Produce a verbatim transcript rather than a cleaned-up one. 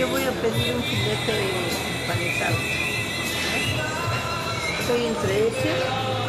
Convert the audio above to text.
yo voy a pedir un filete empanizado. Estoy entre ese